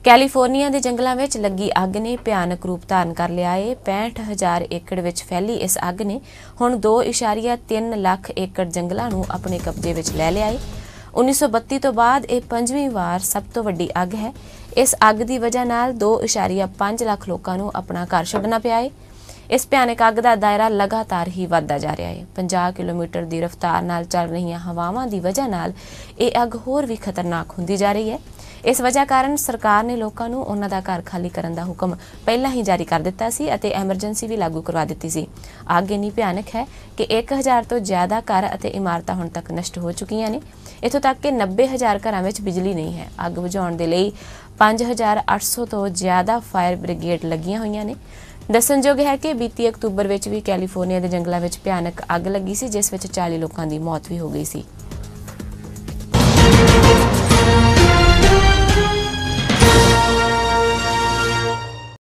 California के जंगलों में लगी अग ने भयानक रूप धारण कर लिया है। 65,000 एकड़ में फैली इस अग ने हुण 2.3 लाख एकड़ जंगलों को अपने कब्जे में ले लिया है। 1932 तो बाद यह 5वीं वार सब तो वड्डी अग है। इस अग की वजह नाल 2.5 लाख लोगों को अपना घर छड्डना पिया है। इस भयानक अग का दायरा लगातार ही वधदा जा रहा है। 50 किलोमीटर की रफ्तार नाल चल रही हवावां की वजह नाल यह अग होर भी खतरनाक होंदी जा रही है। इस वजह कारण सरकार ने लोगों को उन्हां दा घर खाली करने का हुक्म पहला ही जारी कर दिता सी अते एमरजेंसी भी लागू करवा दी सी। अग इन्नी भयानक है कि 1000 तो ज़्यादा घर अते इमारतां हुण तक नष्ट हो चुकियां ने। इत्थों तक कि 90,000 घरां विच बिजली नहीं है। अग बुझाउण दे लई 5,800 तो ज़्यादा फायर ब्रिगेड लगियां होईयां ने। दस्सणयोग है कि बीती अक्तूबर में भी कैलीफोर्निया के जंगलों में भयानक अग लगी सी जिस विच 40 लोगों की मौत भी हो गई सी।